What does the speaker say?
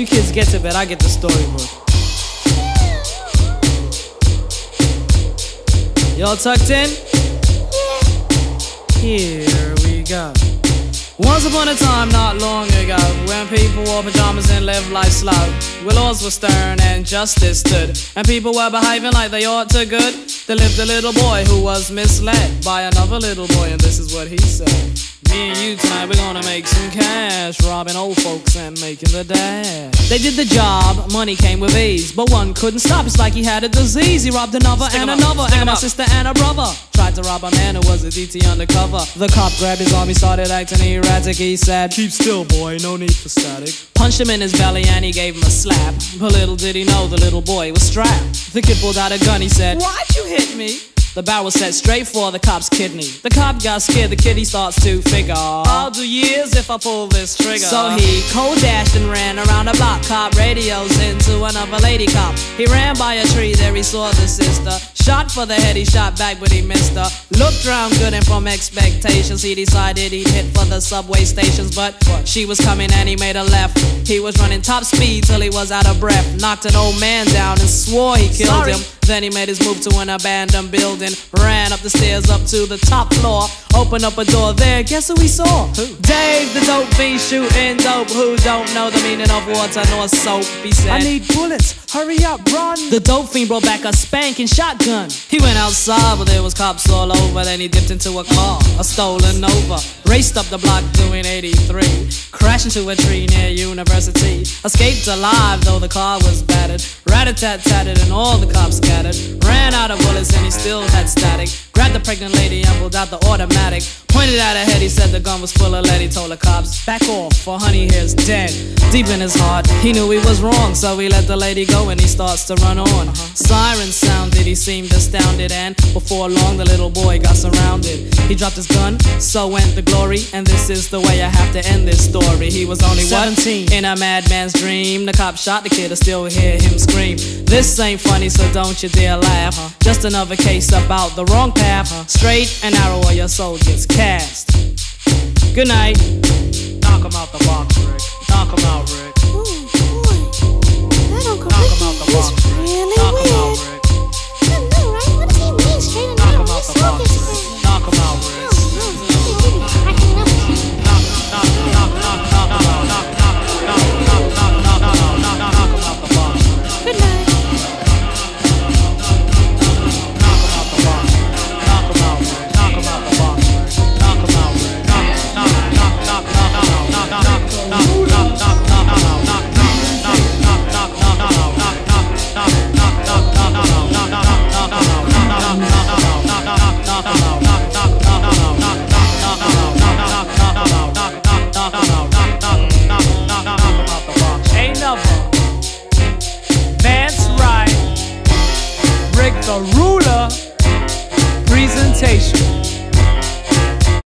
You kids get to bed, I get the storybook. Y'all tucked in? Here we go. Once upon a time, not long ago, when people wore pajamas and lived life slow, where laws were stern and justice stood, and people were behaving like they ought to good, there lived a little boy who was misled by another little boy, and this is what he said. Me and you tonight, we're gonna make some cash, robbing old folks and making the dash. They did the job, money came with ease, but one couldn't stop, it's like he had a disease. He robbed another and another, and a sister and a brother. Tried to rob a man who was a DT undercover. The cop grabbed his arm, he started acting erratic. He said, "Keep still, boy, no need for static." Punched him in his belly and he gave him a slap, but little did he know the little boy was strapped. The kid pulled out a gun, he said, "Why'd you hit me?" The barrel set straight for the cop's kidney. The cop got scared, the kid he starts to figure, I'll do years if I pull this trigger. So he cold dashed and ran around the block. Cop radios into another lady cop. He ran by a tree, there he saw the sister. Shot for the head, he shot back but he missed her. Looked round good and from expectations he decided he'd hit for the subway stations. But she was coming and he made a left. He was running top speed till he was out of breath. Knocked an old man down and swore he killed him. Then he made his move to an abandoned building. Ran up the stairs up to the top floor. Opened up a door there, guess who he saw? Who? Dave, the dope fiend shooting dope. Who don't know the meaning of water nor soap? He said, "I need bullets, hurry up, run." The dope fiend brought back a spanking shotgun. He went outside, but there was cops all over. Then he dipped into a car, a stolen Nova. Raced up the block doing 83. Crashed into a tree near University. Escaped alive, though the car was battered. Rat-a-tat-tatted and all the cops scattered. Ran out of bullets and he still had static. Grabbed the pregnant lady and pulled out the automatic. Pointed at her head, he said the gun was full of lead. He told the cops, "Back off, for honey here's dead." Deep in his heart, he knew he was wrong, so he let the lady go and he starts to run on. Sirens sounded, he seemed astounded, and before long the little boy got surrounded. He dropped his gun, so went the glory, and this is the way I have to end this story. He was only 17, in a madman's dream. The cop shot the kid, I still hear him scream. This ain't funny, so don't you dare laugh. Just another case about the wrong path. Straight and narrow or your soul gets cast. Good night. Knock him out the box, Rick. Knock him out, Rick. Ooh, boy, that Uncle Knock Ricky him out the box, is Rick. really Knock him weird. out, Rick.